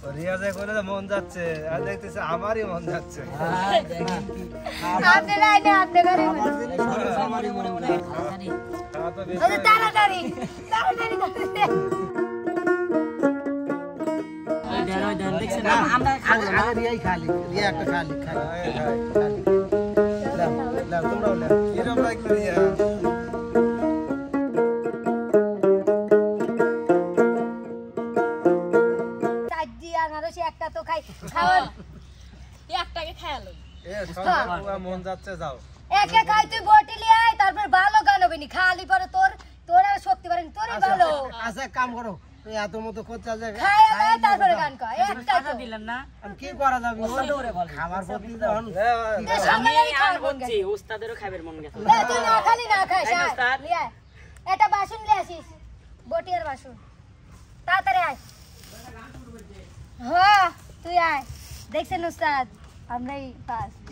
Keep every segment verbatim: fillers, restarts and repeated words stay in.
রিয়াজে কইলে মন যাচ্ছে আর দেখতেছে আমারই মন যাচ্ছে আপনি লাইনে আপনি করে আমারই মনে মনে আরে তাড়াতাড়ি তাড়াতাড়ি করতে দেন ওই দেন দেখছেন আমরা খাবো না রিয়াই খালি রিয়া একটা খালি খালি খালি লাও লাও তোমরাও লাও কিরম লাগলো রিয়া একটা তো খাই খাওয়ার একটাকে খায়ালো এ সব মন যাচ্ছে যাও একে খাই তুই বটি লিয়ে আয় তারপর ভালো গান হবে নি খালি পরে তোর তোর আর শক্তি পারেন তোরই ভালো আচ্ছা কাম করো তুই এত মতো খরচা যায় খাই আয় তারপরে গান কর একটা তো দিলেন না আমি কি করা যাবে খাবার প্রতি যখন আমি আর বলছি উস্তাদেরও খাবার মন গেছে এ তুই না খালি না খাস লিয়ে আয় এটা বাসন নিয়ে আসিস বটি আর বাসন তাড়াতাড়ি আয় হ্যাঁ তুই আয় দেখছেন উস্তাদ আমরাই ফার্স্ট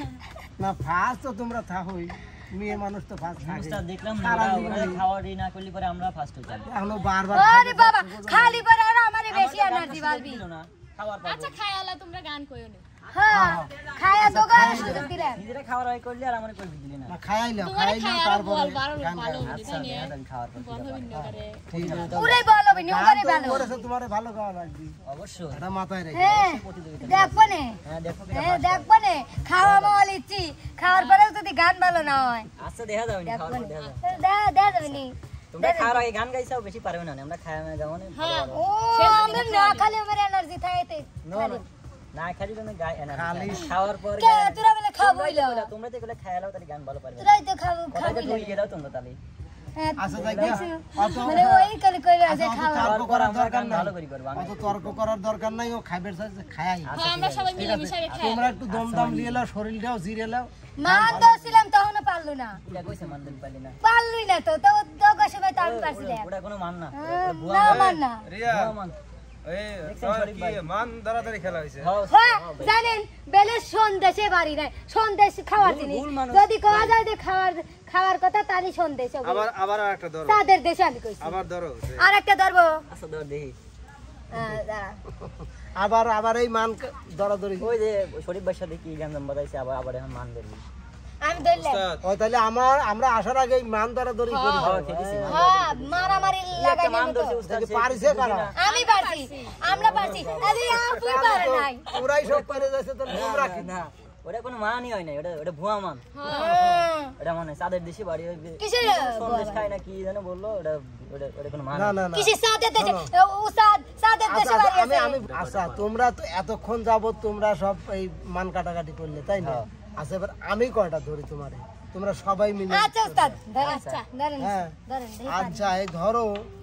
না ফার্স্ট তো তোমরা থাকোই মেয়ে মানুষ তো ফার্স্ট থাকে উস্তাদ দেখলাম ওরা ওরা খাওয়ারই না করলি পরে আমরা ফার্স্ট হই যাব এখনো বারবার আরে বাবা খালি পরে আর আমারে বেশি এনার্জি বাড়বি না খাবার পাবো আচ্ছা খায়ালা তোমরা গান কইও না হ্যাঁ খায়া দোকান সুযোগ দিলেন নিজেরা খাবার হয় করলি আর আমারে কই দিলি না না খাইলাম তোমারে খাইলাম খায়ালা তারপরে বল ভালো ভালো আচ্ছা দেন খাবার পর বন্ধ ভিন্ন করে ঠিক আছে পুরাই ভালো বিনি ওরে ভালো করেছে তোমারে ভালো খাওয়া লাগবে অবশ্যই এটা মাথায় রেখে হ্যাঁ দেখবো নে হ্যাঁ দেখো হ্যাঁ দেখবো নে খাওয়া মাওয়া লিচ্ছি খাওয়ার পরেও যদি গান ভালো না হয় আচ্ছা দেখা যাবে না দেখবো খাওয়ার নে দেখা যাবে দে দে যাবে নি তোমরা খাওয়ার আগে গান গাইছাও বেশি পারবে না আমরা খাওয়া না যাবো না হ্যাঁ ও আমরা না খালি আমার এনার্জি থাকে না না খালি তুমি গাই না খালি খাওয়ার পর কে তোরা বলে খাবো ইলা তোমরা তো এগুলো খায়ালাও তাহলে গান ভালো পারবে তোরাই তো খাবো কথা খাবো তো তুই গেলাও তোমরা তাহলে আচ্ছা যাই গিয়া অত মানে ওই কালি কই আছে খাওয়া তর্ক করার দরকার নাই ভালো করি করবা অত তর্ক করার দরকার নাই ও খাইবের সাথে খায়াই হ্যাঁ আমরা সবাই মিলে মিশে খাই তোমরা একটু দমদম নিয়ে লাও শরীরটাও জিরে লাও মান দছিলাম তখন পারলু না এটা কইছে মান দিন পাইলি না পারলুই না তো তো তো কসময় তো আমি পারছিলাম ওটা কোনো মান না না মান না রিয়া মান এই তোর কি মান ধরাধরি খেলা হইছে হ্যাঁ জানেন বেলে সন্দেশে বাড়ি নাই সন্দেশ খাওয়ার জিনিস যদি কোয়া যায় যে খাওয়ার খাওয়ার কথা তারই সন্দেশ হবে আবার আবার একটা ধরো তাদের দেশে আমি কইছি আবার ধরো আর একটা ধরবো আচ্ছা ধর দেখি হ্যাঁ দাঁড়া আবার আবার এই মান দরাদরি ওই যে শরীফ বাদশা দেখি গান জাম বাজাইছে আবার আবার এখন মান দেন আমি ধরলাম উস্তাদ ও তাহলে আমার আমরা আসার আগে মান দরাদরি করি হ্যাঁ খেতেছি হ্যাঁ মারামারি লাগাই মান দেব ধরছে তো উস্তাদ দেখি পারিছে কারা আমি পারছি আমরা পারছি আরে আপুই পারে নাই পুরাই সব পারে যাচ্ছে তো তোমরা কি না ওটা কোনো মানই হয় না ওটা ওটা ভুয়া মান হ্যাঁ ওটা মানে সাদের দেশে বাড়ি কিসের সন্দেশ খায় না কি জানো বললো ওটা ওটা ওটা কোনো মান না না না কিসের সাদের দেশে উস্তাদ সাদের দেশে আচ্ছা বাড়ি আমি আছে আমি আচ্ছা তোমরা তো এতক্ষণ যাবত তোমরা সব এই মান কাটাকাটি করলে তাই না আচ্ছা এবার আমি কয়টা ধরি তোমারে তোমরা সবাই মিলে আচ্ছা উস্তাদ ধরেন আচ্ছা ধরেন হ্যাঁ ধরেন আচ্ছা এই ধরো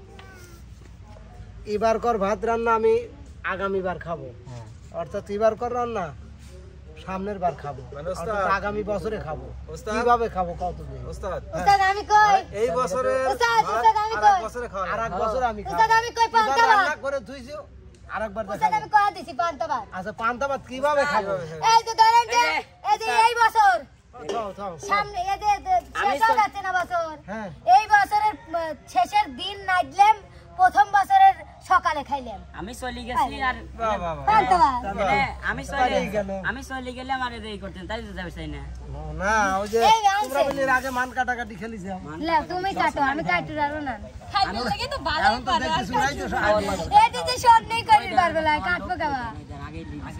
এবার কর ভাত রান্না আমি আগামীবার খাবো হ্যাঁ অর্থাৎ এবার কর রান্না সামনের বার খাবো মানে ওস্তাদ, অর্থাৎ আগামী বছরে খাবো ওস্তাদ, কিভাবে খাবো কত দিন ওস্তাদ উস্তাদ আমি কই এই বছরে উস্তাদ, উস্তাদ, আমি আর কই? এক বছরে খাওয়া আর এক বছর আমি খাবো উস্তাদ আমি কই পান্তা এবার ভাত রান্না করে ধুইছো আরেকবার উস্তাদ দেখাবো আমি কই দিছি পান্তা ভাত আচ্ছা পান্তা ভাত কিভাবে খাবো এই যে ধরেন যে এই যে এই বছর থাও থাও সামনে এই যে যে শেষ হয়ে যাচ্ছে না বছর হ্যাঁ এই বছরের উম, শেষের দিন নাইলাম প্রথম বছরের সকালে খাইলাম আমি চলে গেছি আর বাহ বাহ বাহ পান্তা ভাত মানে আমি চলে তাই গেল। আমি চলে গেলে আমার এই করতেন তাই তো যাবে চাই না না ওই যে এই আনছে। তোমরা বলি এর আগে মান কাটাকাটি খেলিছে লে তুমি কাটো আমি কাটতে পারবো না খাইতে লাগে তো ভালো এখন তো দেখি শুনাই তো সব। এই যে সব নেই করি পারবো না কাটবো কেবা আগে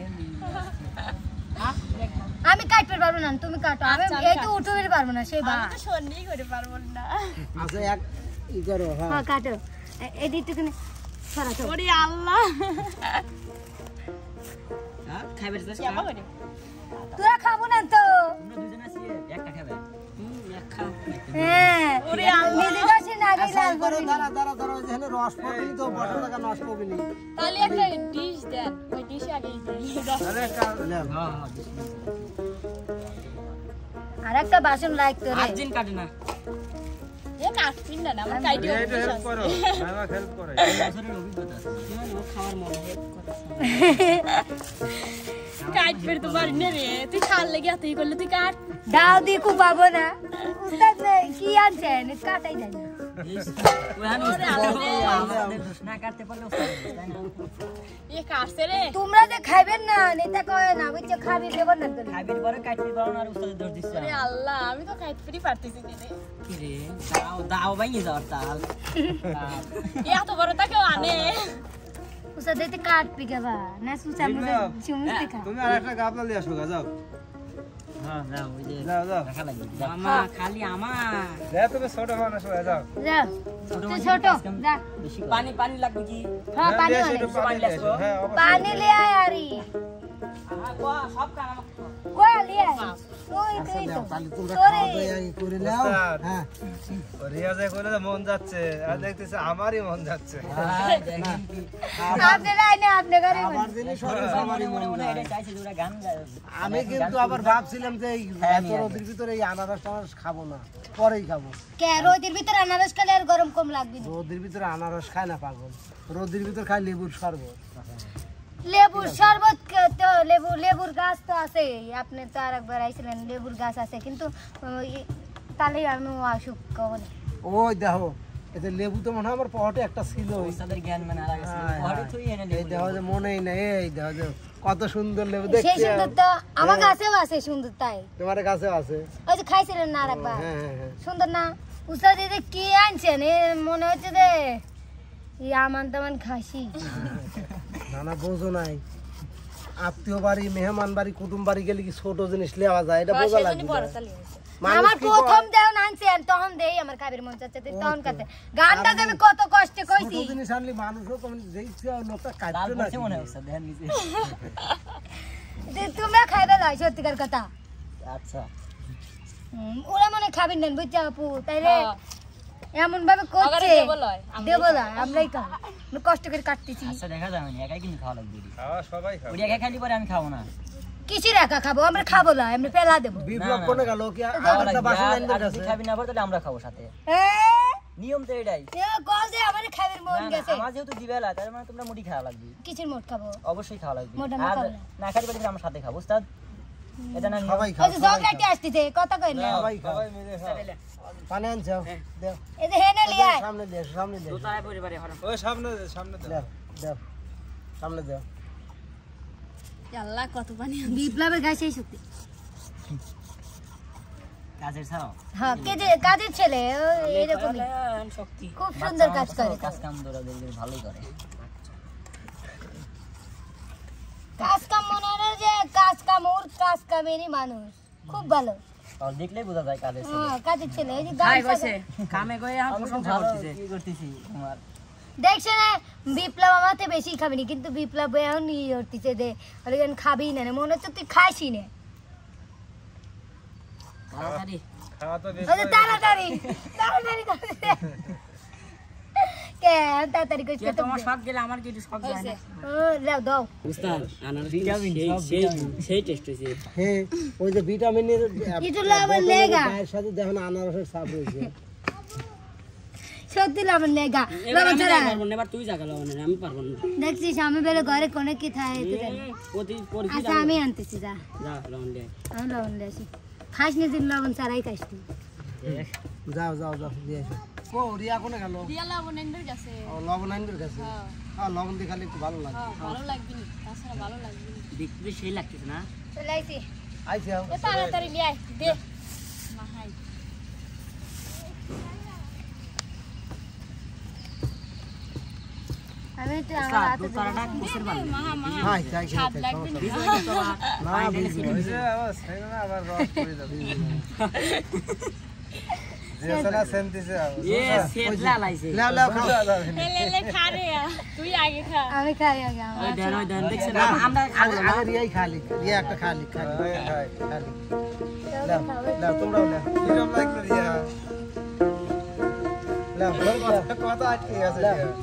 আমি কাটতে পারবো না তুমি কাটো আমি এই তো উঠতে পারবো না সেই ভাত তো সন্দেই করে পারবো না আচ্ছা এক ই করো হ্যাঁ হ্যাঁ কাটো এই দিকটুকুনি সরাতো ওরে আল্লাহ হ্যাঁ খাইবে তো কেমন করে তোরা খাবো না তো আমরা দুজন আছি একটা খাবে হুম এক খাও হ্যাঁ ওরে আল্লাহ নিজে কাছে না গেলে আচ্ছা এই করো দাঁড়া দাঁড়া দাঁড়া ওই যেখানে রস পড়বি তো বসা টাকা নষ্ট করবি নি তাহলে একটা ডিশ দেন ওই ডিশে আগে আরে একটা নেন। হ্যাঁ হ্যাঁ আর একটা বাসন লাগতো রে আট দিন কাটে না এ কাটপিন না আমার কাইটে এটা হেল্প করো আমার হেল্প করে বছরের অভিজ্ঞতা আছে ও খাওয়ার মনে কাটপির তো পারি না রে তুই খাল লেগে তুই করলে তুই কাট ডাল দিয়ে খুব পাবো না উস্তাদ কি আনছেন কাটাই যায় না না কাটতে পারলে ওস্তাদ তাই না এ কাটছে রে তোমরা যে খাইবেন না নেতা কয় না বুঝছো খাবি দেব না তো খাবির পরে কাটতে পারো না আর ওস্তাদের দৌড় দিচ্ছে আরে আল্লাহ আমি তো খাইতে ফ্রি পারতেছি না রে কি রে দাও দাও ভাঙি যাওয়ার তাল এত বড় তাকে আনে উসা দিতে কাট পিগাবা না সুসা মুদে চুমুস দেখা তুমি আর একটা গাবলা নিয়ে আসো গা, যাও হ্যাঁ যাও ওই যে যাও যাও রাখা লাগবে মামা খালি আমার যা, তুমি ছোট মানুষ হয়ে যাও। যা ছোট তুই মানুষ ছোট যা বেশি পানি পানি লাগবে কি হ্যাঁ পানি নিয়ে এসো, অনেক। একটু পানি নিয়ে এসো। হ্যাঁ, অবশ্যই। পানি ले आय আরি হ্যাঁ কোয়া সব কাম আমাকে কই ले आय ওই তুই তো তাহলে তোমরা তোরে খাওয়া দাওয়া ই করে নাও ওস্তাদ। হ্যাঁ ও রিয়াজে কইলে যে মন যাচ্ছে, আর দেখতেছি আমারই মন যাচ্ছে। হ্যাঁ দেখেন কি আপনি রাইনে আপনি করে আমার জিনিস সব মনে মনে মনে এটা চাইছে যে ওরা গান গায় আমি কিন্তু আবার ভাবছিলাম যে এই এত রোদের ভিতরে এই আনারস টানারস খাবো না, পরেই খাবো। কে রোদের ভিতর আনারস খেলে আর গরম কম লাগবে না রোদের ভিতরে আনারস খায় না পাগল, রোদের ভিতর খায় লেবুর শরবত। লেবুর শরবত কে- তো লেবু লেবুর গাছ তো আছে আপনি তো আর একবার আইছিলেন লেবুর গাছ আছে কিন্তু ওই, তাহলে আমি আসুক কখন ওই দেখো এতে লেবু তো মনে হয় আমার পকেটে একটা ছিল ওই। ওস্তাদের জ্ঞান মানে আর গেছে হ্যাঁ, ঘরে তুই এনে এই লেবু দেখো যে মনেই নাই, এই দেখো যে কত সুন্দর লেবু সেই দেখছি। সুন্দর তো আমার গাছেও আছে সুন্দর তাই তোমার কাছে আছে? ওই যে খাইছিলেন না আর একবার হ্যাঁ হ্যাঁ হ্যাঁ। সুন্দর না উস্তাদ দিদি কি আনছেন এ মনে হচ্ছে যে ই আমান তামান খাসি না না বোঝো নাই, আত্মীয় বাড়ি মেহমান বাড়ি কুটুম বাড়ি গেলে কি ছোট জিনিস নেওয়া যায় এটা বোঝা লাগবে। মানুষ আমার কি প্রথম কয়, দেও আনছেন তখন দেই আমার খাবির মন চাচ্ছে তুই তখন কাতে গানটা যে আমি কত কষ্টে ছোট কইছি জিনিস আনলে মানুষও কম দেখছে লোকটা লাল কাটবে না পড়ছে মনে হয় ওস্তাদ দেখেন নিচে যে তোমরা খাইবে না সত্যিকার কথা আচ্ছা হুম, ওরা মনে খাবেন না বুঝছো আপু তাইলে এমন ভাবে করছে দেব না আমরাই খাবো আমরা কষ্ট করে কাটতেছি আচ্ছা দেখা যাবে না একাই কিন্তু খাওয়া লাগবে খাওয়া সবাই খাবে। ওই একা খালি পরে আমি খাবো না কিছু রাখা খাবো আমরা খাবো না আমরা ফেলা দেবো বিপ্লব না, না, কোনে না। গেল কি খাওয়া আরেকটা লাগবে, বাসন আর- আনবে আর যদি কাছে? খাবি না পরে তাহলে আমরা খাবো সাথে এ, নিয়ম তো এটাই এ কল যে আমার খাবির মন না, না, গেছে আমার যেহেতু দিবেলা তার মানে তোমরা মুড়ি খাওয়া লাগবে কিছুর মোট খাবো অবশ্যই খাওয়া লাগবে মোটা মোটা আর খাবো না। না খালি পারি আমরা সাথে খাবো উস্তাদ এটা না নিয়ম। সবাই ওই খাও, যে সবাই জগলাটি আসতেছে কথা কই না সবাই খাও। সবাই মিলে খাও। পানি আনছো? দেও। এই যে হেনে লিয়া সামনে দে, সামনে দে। দোতলায় পরিবারে হরম। ওই সামনে দে, সামনে দে। দেও, দেও। সামনে দেও। আল্লাহ কত পানি বিপ্লবের গাছেই সত্যি কাজের ছাড়াও হ্যাঁ কেজে কাজের ছেলে ও এরকমই শক্তি খুব সুন্দর কাজ করে কাজ কাম দৌড়া দৌড়ি ভালোই করে কাজ কাম মনে হয় না যে কাজ কাম ওর কাজ কামেরই মানুষ খুব ভালো আর দেখলেই বোঝা যায় কাজের ছেলে হ্যাঁ কাজের ছেলে এই যে গান সাজা- কামে গয়ে আর প্রশংসা করতেছে কি করতেছি তোমার দেখছে না বিপ্লব আমাতে বেশি খাবিনি কিন্তু বিপ্লব এখন নিয়ে উঠতেছে যে ওরকম খাবি না মনে হচ্ছে তুই খাইছি না তাড়াতাড়ি খাওয়া তো বেশ ওই যে তাড়াতাড়ি তাড়াতাড়ি করতেছে। কে তাড়াতাড়ি করছে তো তোমার সব গেলে আমার কি একটু সব যায় না ও, লাও দাও উস্তাদ আনারস ভিটামিন সেই সেই টেস্ট হইছে হ্যাঁ, ওই যে ভিটামিনের কিছু লাভের লেগা গায়ের সাথে দেখুন আনারসের ছাপ রয়েছে। সত্যি লাভের লেগা লবণ ছাড়া এবার তুই জায়গা লবণ আমি পারবো না দেখছিস আমি বেলে ঘরে কোনে কি থাকে তুই জানি। প্রতি আচ্ছা আমি আনতেছি যা যা লবণ দে আমি লবণ দিয়ে আসি খাস না দিন লবণ ছাড়াই খাস তুই যাও যাও যাও দিয়ে আসো। ও রিয়া কোনে গেল? দিয়া লবণের কাছে ও লবণ আনবে কাছে। হ্যাঁ লবণ দিয়ে খালি একটু ভালো লাগে। ভালো লাগবে না তাছাড়া ভালো লাগবে না দেখতে সেই লাগতেছে না চলে আইছি আইছি আও। এ তাড়াতাড়ি লিয়ে আয় দে মাহাই আমি তো আমার হাতে দোতারাটা কোসের বাল মাহা মাহা হ্যাঁ যাই স্বাদ খাই লাগবে না না বুঝি ওই যে আবার ছেড়ে না, আবার রস পড়ে যাবে। দিয়েছে না, সেন্ট দিছে আবার। এ সেটলা লাইছে লাও লাও খাও। লে লে লে খা রে তুই আগে খা আমি খাই আগে আমার ওই দেন ওই দেন দেখছেন না, আমরা আগে আগে রিয়াই খালি রিয়া একটা খালি খালি খাই, খাই। খালি লাও লাও তোমরাও লাও কিরম লাগলো রিয়া? লাও লাও কথা আটকে গেছে লাও। রিয়া।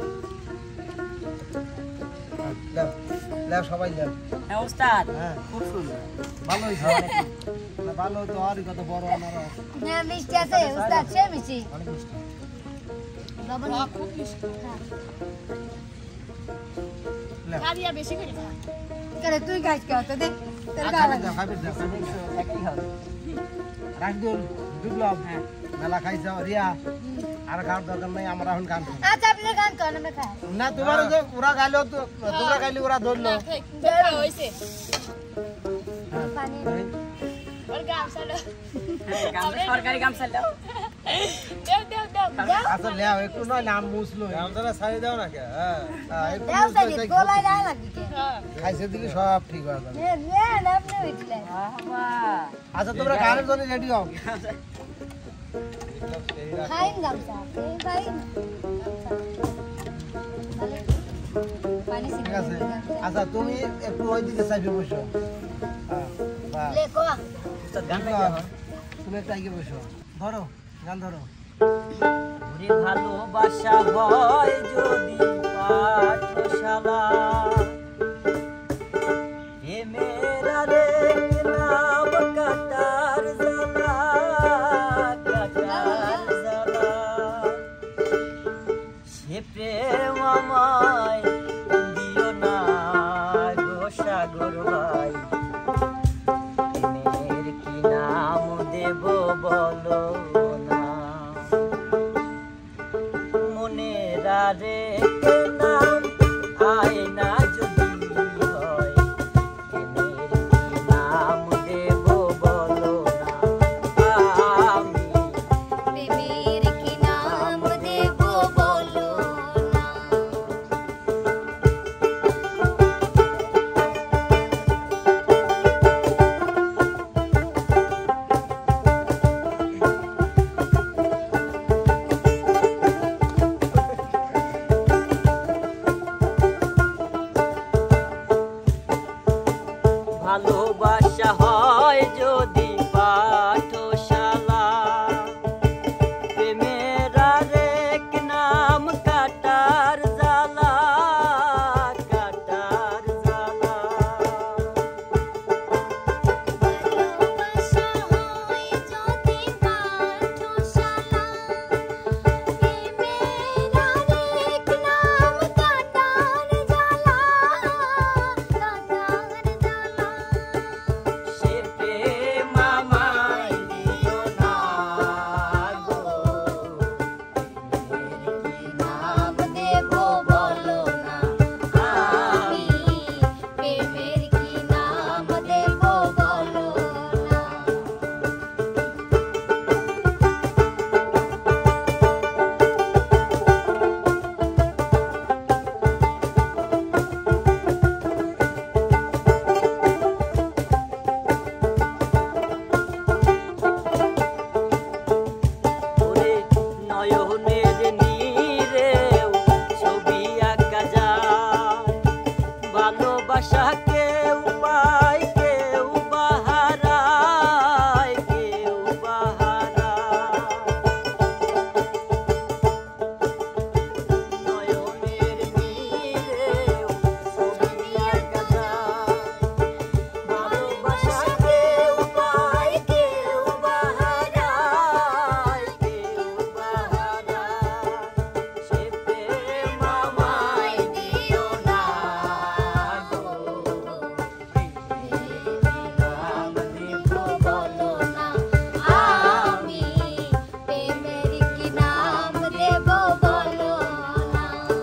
লাও লাও সবাই লাও। হ্যাঁ উস্তাদ হ্যাঁ খুব সুন্দর ভালো হইছে না ভালো তো আর কত বড় আনারস হ্যাঁ মিষ্টি আছে উস্তাদ সে মিষ্টি অনেক মিষ্টি। লবণ খুব মিষ্টি লাও খারিয়া বেশি করে খা করে তুই খাইস কে তো দে তোর আর খাওয়া খাবি দাও খাবি দাও খাবি দাও। একাই খাও রাখদুল বিপ্লব হ্যাঁ মেলা খাইছ রিয়া আর গান দরকার নাই, আমরা এখন গান শুনি। আচ্ছা আপনি গান করেন, আমরা খাই। না তোমার যে ওরা গাইলো তো তোমরা গাইলে ওরা ধরলো। দেখা হইছে পানি ওর গামছা দাও সরকারি গামছা দাও। দেও দেও দেও আচ্ছা লেও একটু নয় নাম মুছলো। গামছাটা ছাড়ি দাও না কে? হ্যাঁ হ্যাঁ, একটু দেও মুছলো সাইড তাই গোলাই না লাগি কে হ্যাঁ খাইছে দিলে সব ঠিক হয়ে যাবে। নে নে আপনি উঠলেন আচ্ছা তোমরা গানের জন্য রেডি হও। খাইন গামছা এই খাইন পানি ঠিক সিগারেট আছে আচ্ছা তুমি একটু ওই দিকে চাইবে বসো। হ্যাঁ বাহ। লে কো গান গাইতে তুমি একটু আগে বসো, ধরো গান ধরো। ওরে ভালোবাসা হয় যদি পাঠশালা প্রেমের আরেক নাম কাটার জ্বালা কাটার জ্বালা সে প্রেম আমায় দিও না গো সাগর ভাই প্রেমের কি নাম দেব বলো না মনের আরেক নাম আয়না যদি হয় প্রেমের কি নাম দেব বলো না আমি প্রেমের কি নাম দেব বলো না ভালোবাসা হয় যদি পাঠশালা প্রেমের আরেক নাম কাটার জ্বালা কাটার জ্বালা ভালোবাসা হয় যদি পাঠশালা প্রেমের আরেক নাম কাটার জ্বালা কাটার জ্বালা সে প্রেম আমায় দিও না গো নাম দেব বলো না আমি প্রেমের কি নাম দেব বলো না ওরে নয়নের নীরেও ছবি আঁকা যায় ভালোবাসা কেউ পায় কেউ বাহারায় কেউ বাহারায় নয়নের নীরেও ছবি আঁকা যায় ভালোবাসা কেউ পায় কেউ বাহারায় কেউ বাহারায় সে প্রেম আমায় দিও না গো নাম দেব বলো না আমি প্রেমের কি নাম দেব বলো না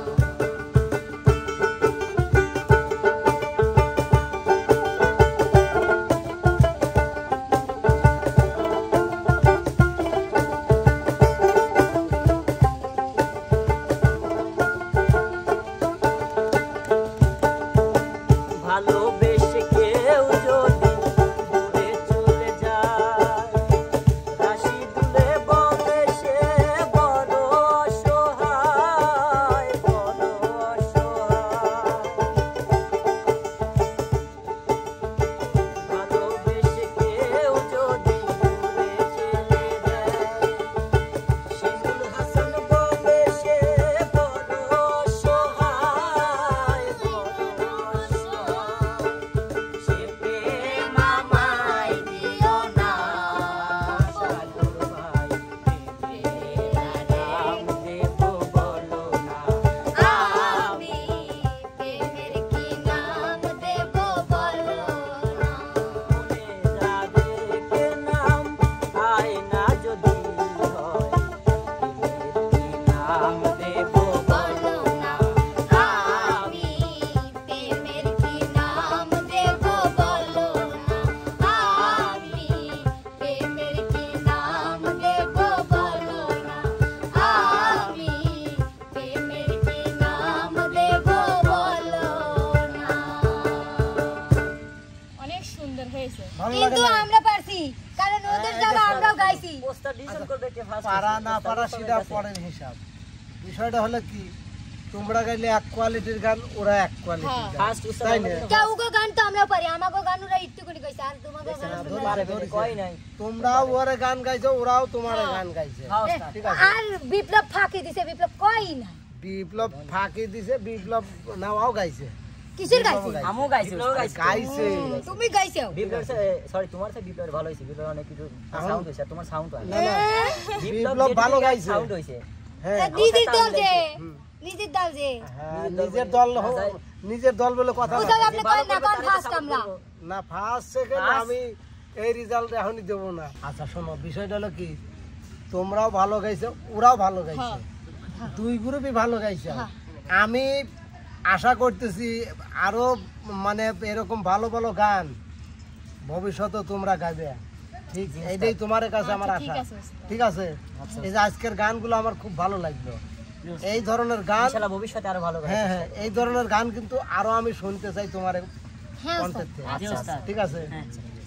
ভালোবেসে কেউ যদি দূরে চলে যায় রাশি দুলে বলে সে বড় অসহায় বড় অসহায় ভালোবেসে কেউ যদি দূরে চলে যায় শিমুল হাসান বলে সে বড় অসহায় বড় অসহায় হয়েছে ভালো লাগে কিন্তু না আমরা পারছি কারণ ওদের জায়গা আমরাও গাইছি পোস্টার ডিসিশন করবে কে ফার্স্ট পারা না পারা সেটা পরের হিসাব বিষয়টা হলো কি তোমরা গাইলে এক কোয়ালিটির গান ওরা এক কোয়ালিটির গান ফার্স্ট তাই না কেউগো গান তো আমরাও পারি আমাগো গান ওরা একটু করে গাইছে আর তোমাগো গান ধরে পারে ধরে কই নাই তোমরাও ওরে গান গাইছো ওরাও তোমার গান গাইছে খাও এ, ঠিক আছে। আর বিপ্লব ফাঁকি দিছে বিপ্লব কই না বিপ্লব ফাঁকি দিছে বিপ্লব নাও গাইছে কিসের গাইছে আমু গাইছে গাইছে তুমি গাইছো বিপ্লব সরি তোমার সে বিপ্লব ভালো হইছে বিপ্লব অনেক কিছু সাউন্ড হইছে তোমার সাউন্ড হয় না না বিপ্লব ভালো গাইছে সাউন্ড হইছে হ্যাঁ দিদির দল যে নিজের দল যে হ্যাঁ, নিজের দল হোক, নিজের দল বলে কথা না। ওসব আপনি করেন না কোন ফার্স্ট আমরা না ফার্স্ট সেকেন্ড আমি এই রেজাল্ট এখনই দেবো না আচ্ছা শোনো বিষয়টা হলো কি তোমরাও ভালো গাইছো ওরাও ভালো গাইছে দুই গ্রুপই ভালো গাইছে আমি আশা করতেছি আরো মানে এরকম ভালো ভালো গান ভবিষ্যতে তোমরা গাইবে ঠিক এইটাই তোমার কাছে আমার আশা ঠিক আছে এই যে আজকের গানগুলো আমার খুব ভালো লাগলো এই ধরনের গান ইনশাআল্লাহ ভবিষ্যতে আরো ভালো হ্যাঁ হ্যাঁ এই ধরনের গান কিন্তু আরো আমি শুনতে চাই তোমার হ্যাঁ কণ্ঠের থেকে। আচ্ছা ঠিক আছে হ্যাঁ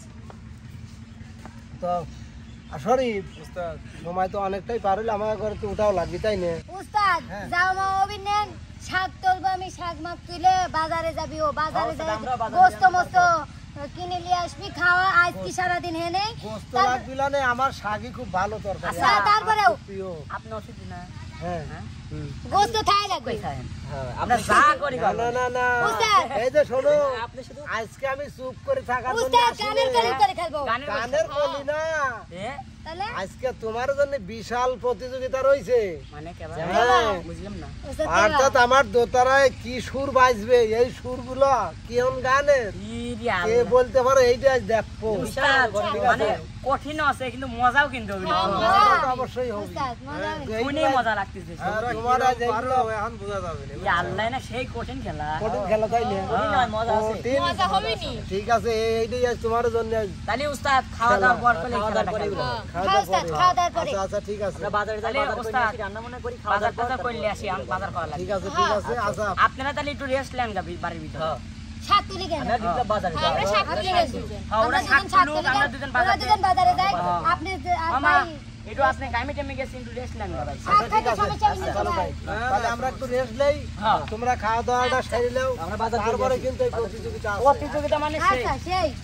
তো শরীফ সময় তো অনেকটাই পার হইলে আমার ঘরে তো ওটাও লাগবে তাই না উস্তাদ হ্যাঁ। যাও মা অভিনেন শাক তুলবো আমি শাক মাক তুলে বাজারে যাবি ও বাজারে উস্তাদ, যাই আমরাও বাজারে গোস্ত যাবো, মস্ত কিনে নিয়ে আসবি খাওয়া আজ কি সারাদিন হেনে গোস্ত লাগবে না আমার শাগই খুব ভালো তরকারি আচ্ছা, তারপরেও? খুব প্রিয় আপনি অসুবিধা না হ্যাঁ হুম। গোস্ত খাই লাগবে হ্যাঁ আমরা যা করি না না না না উস্তাদ। এই যে শোনো আপনি শুধু আজকে আমি চুপ করে থাকার জন্য উস্তাদ আসিনি। কানের কলি করে খেলবো গানের কানের কলি না এ তাহলে আজকে তোমার জন্য বিশাল প্রতিযোগিতা রয়েছে মানে কেবা হ্যাঁ। বুঝলাম না উস্তাদ অর্থাৎ আমার দোতারায় কি সুর বাজবে এই সুরগুলো কেমন গানের ইরি কে আল্লাহ বলতে পারো এইটা দেখবো উস্তাদ, ঠিক মানে আছে। কঠিন আছে কিন্তু মজাও কিন্তু অভিনয় মজা তো অবশ্যই হবে উস্তাদ মজা হবে। শুনে মজা লাগতেছে হ্যাঁ, তোমার আজ এইগুলো এখন বোঝা যাবে না এই আল্লাহ না সেই কঠিন খেলা কঠিন খেলা তাই না কঠিন নয়, মজা আছে কঠিন। মজা হবে নি ঠিক আছে এই- এইটাই আজ তোমার জন্য আজ তাহলে উস্তাদ খাওয়া দাওয়ার পর করলে খাওয়া খেলাটা দাওয়ার পরে খেলবো। খাওয়া খাও দাওয়ার উস্তাদ, পরে। খাওয়া দাওয়ার পরে। আচ্ছা আচ্ছা ঠিক আছে আমরা বাজারে যাই তাহলে বাজার করে উস্তাদ, আসি রান্না বান্না করি খাওয়া বাজার দাওয়ার টাজার পর করলে আসি আমি বাজার করা লাগে ঠিক আছে ঠিক আছে আচ্ছা আপনারা তাহলে একটু রেস্ট নেন গা বাড়ির ভিতরে হ্যাঁ। শাক তুলি কেন আমরা বিপ্লব বাজারে যাই আমরা শাক তুলে গেছি হ্যাঁ, ওরা আমরা শাক দুজন শাক তুলুক, তুলি আমরা কেন? দুজন ওরা বাজারে দুজন বাজারে যায় হ্যাঁ। আপনি যে- আর মামা ভাই একটু আপনি গাইমে টাইমে গেছি একটু রেস্ট নেন গা ভাই শাক খাইতে আছে। সমস্যা নেই চলো ভাই তাহলে আমরা একটু রেস্ট নেই হ্যাঁ। তোমরা খাওয়া দাওয়াটা সেরে নাও আমরা বাজার করে তারপরে আসি। কিন্তু এই প্রতিযোগিতা আছে প্রতিযোগিতা মানে সেই আচ্ছা সেই